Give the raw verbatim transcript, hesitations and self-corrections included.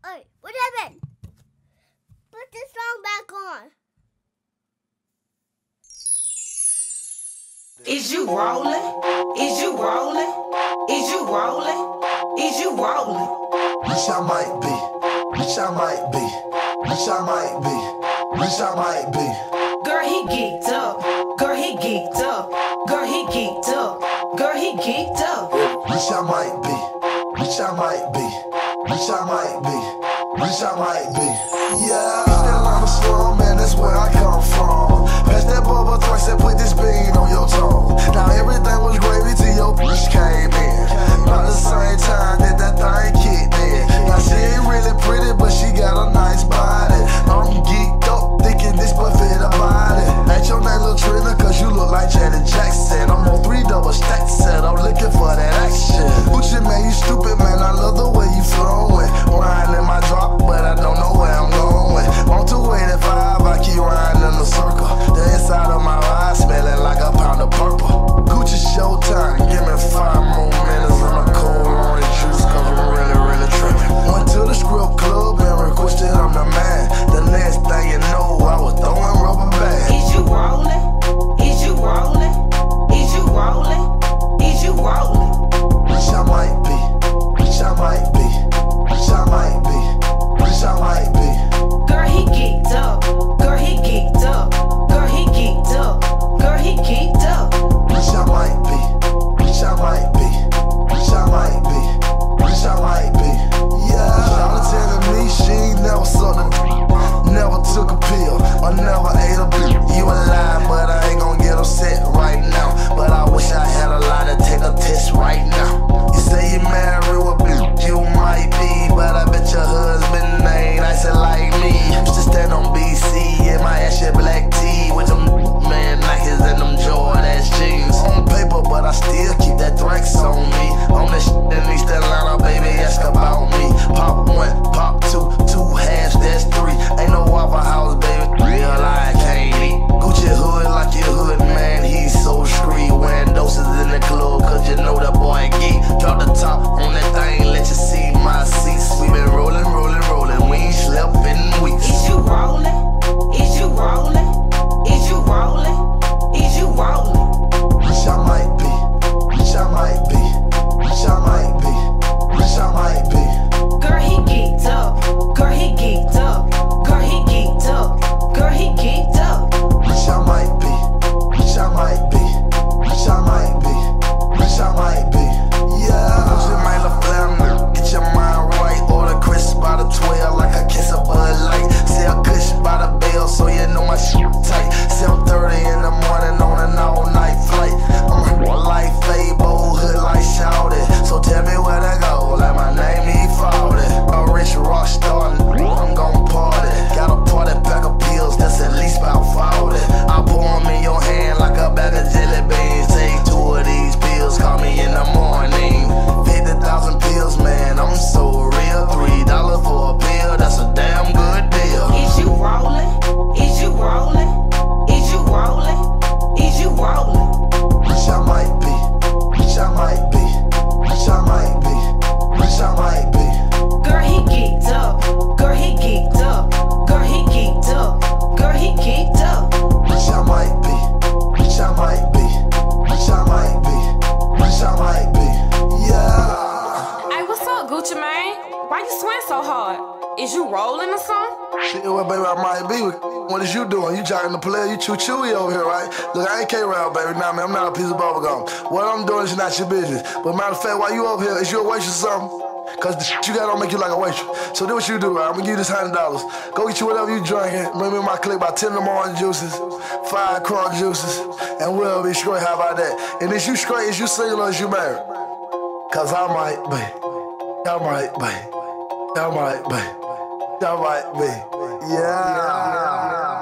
Hey, what happened? Put the song back on. Is you rolling? Is you rolling? Is you rolling? Is you rolling? Bitch, I might be. Bitch, I might be. Bitch, I might be. Bitch, I might be. Girl, he geeked up. Girl, he geeked up. Girl, he geeked up. Girl, he geeked up. Bitch, I might be. Bitch, I might be. Bitch, I might be. Bitch, I might be. Yeah. Still on the slum, man, that's where I come from. Pass that bubble thrice and put this bean on your tongue. Now everything was gravy till your bitch came in. About the same time that that thing kicked in. Now she ain't really pretty, but she got a nice body. I'm geeked up, thinking this but fit a body. Ain't your name Lil Trina, cause you look like Janet Jackson. I'm on three double stacks set, I'm looking for that action. Gucci man, you stupid man, I love the way you flowing. Wine in my drop, but I don't know where I'm going. On two eighty-five, I keep riding in a circle. The inside of my eyes smelling like a pound of purple. Gucci showtime, give me five more minutes on a cold orange juice, cause I'm really, really tripping. Went to the script club and requested I'm the man. The next thing you know, I was throwing rubber bands. Is you rolling? Is you rolling? Is you rolling? Is you rolling? Bitch, I might be. Bitch, I might be. Bitch, I might be. Bitch, I might be. Girl, he geeked up. Girl, he geeked up. Girl, he geeked up. Girl, he geeked up. Bitch, I might be. Bitch, I might be. Bitch, I might be. Bitch, I might be. Yeah. Shawty telling me she ain't never sucked a, never took a pill, or never ate a pill. You a lie, but I ain't gon' get upset right now. But I wish I had a lie to take a test right now. You say you married with bitch, you might be, but I bet your husband ain't nice like me. Used to stand on B C in my ass shit black tee with them man Nikes and them Jordan ass jeans. On paper, but I still keep that Threx on me. On that shit in East Atlanta, baby, ask about me. Pop one, pop two, two halves, that's three. Ain't no Waffle House, baby, real I can't eat. Gucci hood like your hood, man, he's so street. Wearing doses in the club, cause you know that boy geek. Drop the top on that thing, let you see my seats. We been rolling, rolling, rolling, we ain't slept in weeks. Is you rolling? Is you rolling? Is you rolling? Is you rolling? Bitch, I might be. Bitch, I might be. Bitch, I might be. Bitch, I might be. Girl, he geeked up. Girl, he geeked up. Girl, he geeked up. Girl, he geeked up. Bitch, I might be. Bitch, I might be. Bitch, I might be. Bitch, I might be. Yeah. Bitch, you might look flam. Get your mind right. Order crisp by the twelve like a kiss of Bud Light. Sell kush by the bell so you know my shit tight. seven thirty in the morning on an all-night flight. I'm a life fable, hood like shouted. So tell me where to go, like my name he fought it. A rich rock star, I'm gon' party. Got a party pack of pills that's at least about forty. I pour them in your hand like a bag of jelly beans. Take two of these pills, call me in the morning. fifty thousand pills, man, I'm so real. Three dollars for a pill, that's a damn good deal. Is you rolling? Is you rolling? Is you rolling? Is you rolling? Bitch, I might be. Bitch, I might be. Bitch, I might be. Bitch, I might be. Girl, he geeked up. Girl, he geeked up. Girl, he geeked up. Girl, he geeked up. Bitch, I might be. Bitch, I might be. Bitch, I might be. Bitch, I might be. Yeah. Hey, what's up, Gucci man? Why you sweat so hard? Is you rolling or something? Shit, well, baby, I might be. What is you doing? You jocking the player, you chew chewy over here, right? Look, I ain't K-Round, baby. Nah, man, I'm not a piece of bubblegum. What I'm doing is not your business. But matter of fact, while you over here, is you a waitress or something? Cause the shit you got don't make you like a waitress. So do what you do, right? I'm gonna give you this hundred dollars. Go get you whatever you drinking. Bring me my click about ten of them orange juices, five crunk juices, and we'll be straight. How about that? And is you straight? Is you single or is you married? Cause I might be. I might be. I might be. I might be. Yeah.